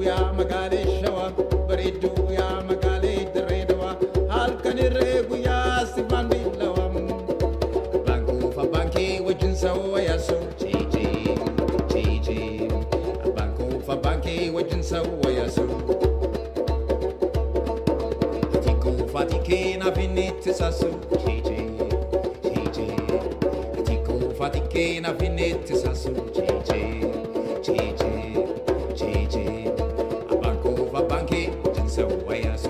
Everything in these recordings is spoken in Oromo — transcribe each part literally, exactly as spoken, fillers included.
Yamegale shawa Baridu Yamegale Dredawa Halkan irregu ya Sivan Bilawam Banku fa banki wajin sawa yasu Chichi Chichi Banku fa banki wajin sawa yasu Tiku fatike na vinit sasu Chichi Chichi Tiku fatike na vinit sasu Chichi Chichi Chichi Banku fa banki wajin sawa yasu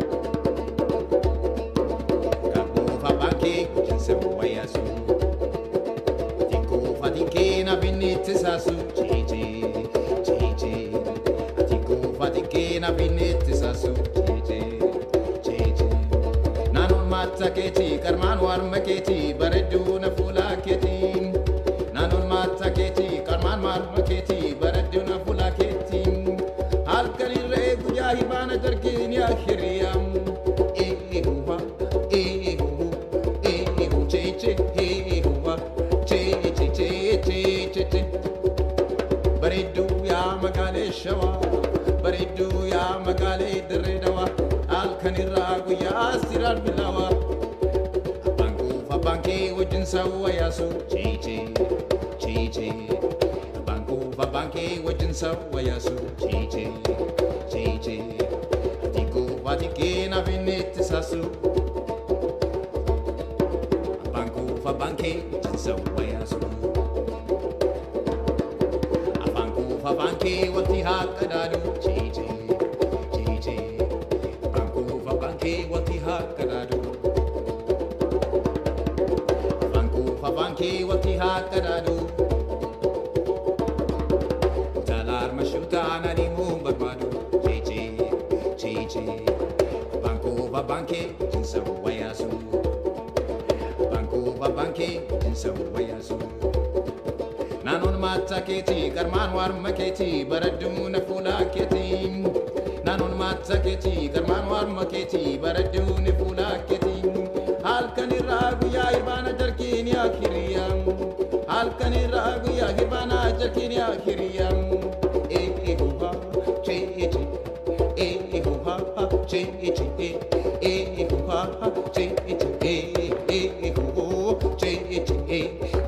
Banku fa banki wajin sawa yasu Tiku fatike na vinit sasu Chichi Chichi Tiku fatike na vinit sasu Chichi Chichi Nanon mataketi karman war maketi baredu na fulaketi Nanon mataketi karman war maketi baredu na fulaketi Halkan irregu ya hibana jarkin ya khiriyam Ehuwa ehu ehu chichi ehuwa chichi chichi chichi Baridu Yamegale shawa Baridu Yamegale Dredawa Halkan irregu ya Siral Bilawa Banku fa banki wajin sawa yasu Chichi Chichi Banku fa banki wajin sawa yasu Chichi Chichi Tiku fatike na vinit sasu Banku fa banki wajin sawa yasu Banku fa banki wati hakadadu Chichi Chichi Banku fa banki wati hakadadu Banku fa banki wati hakadadu Talar mashuta na di mo bagbadu Chichi Chichi Banku fa banki wajin sawa yasu Banku fa banki wajin sawa yasu Nanon mataketi karman war maketi baradu na fulaketi Nanon mataketi karman war maketi baradu na fulaketi Halkan irragu ya ibana jarkin ya khiriyam Halkan irragu ya ibana jarkin ya khiriyam Ehuwa chichi Ehuwa chichi Ehuwa chichi Ehuwa chichi